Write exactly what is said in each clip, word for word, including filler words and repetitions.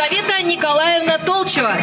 Елизавета Николаевна Толчева.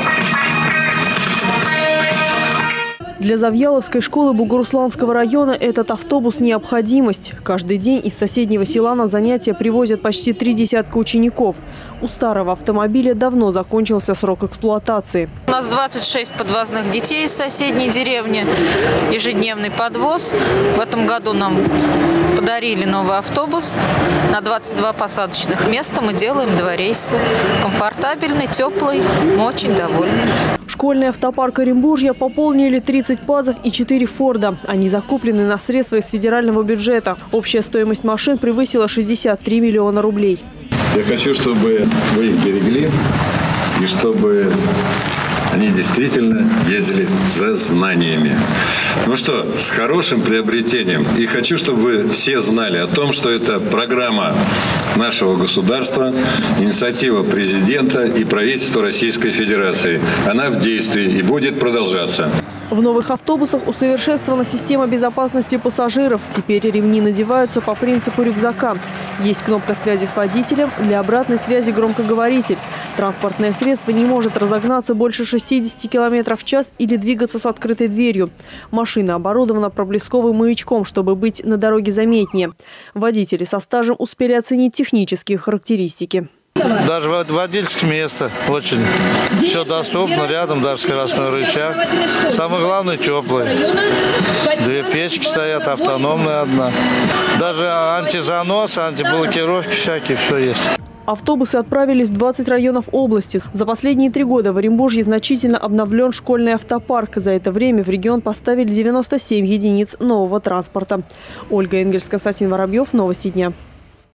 Для Завьяловской школы Бугурусланского района этот автобус – необходимость. Каждый день из соседнего села на занятия привозят почти три десятка учеников. У старого автомобиля давно закончился срок эксплуатации. У нас двадцать шесть подвозных детей из соседней деревни, ежедневный подвоз. В этом году нам подарили новый автобус на двадцать два посадочных места. Мы делаем два рейса. Комфортабельный, теплый, мы очень довольны. Школьный автопарк Оренбуржья пополнили тридцать пазов и четыре форда. Они закуплены на средства из федерального бюджета. Общая стоимость машин превысила шестьдесят три миллиона рублей. Я хочу, чтобы вы их берегли и чтобы они действительно ездили за знаниями. Ну что, с хорошим приобретением. И хочу, чтобы вы все знали о том, что это программа нашего государства, инициатива президента и правительства Российской Федерации. Она в действии и будет продолжаться. В новых автобусах усовершенствована система безопасности пассажиров. Теперь ремни надеваются по принципу рюкзака. Есть кнопка связи с водителем, для обратной связи громкоговоритель. Транспортное средство не может разогнаться больше шестидесяти километров в час или двигаться с открытой дверью. Машина оборудована проблесковым маячком, чтобы быть на дороге заметнее. Водители со стажем успели оценить технические характеристики. Даже водительское место очень все доступно, рядом даже скоростной рычаг. Самое главное, теплый. Две печки стоят, автономная одна. Даже антизанос, антиблокировки всякие, все есть. Автобусы отправились в двадцать районов области. За последние три года в Оренбуржье значительно обновлен школьный автопарк. За это время в регион поставили девяносто семь единиц нового транспорта. Ольга Энгельс, Константин Воробьев. Новости дня.